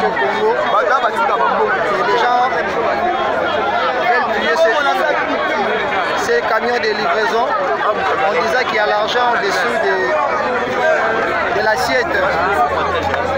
au Congo. Et les gens veulent payer ces camions de livraison en disant qu'il y a l'argent en dessous de l'assiette.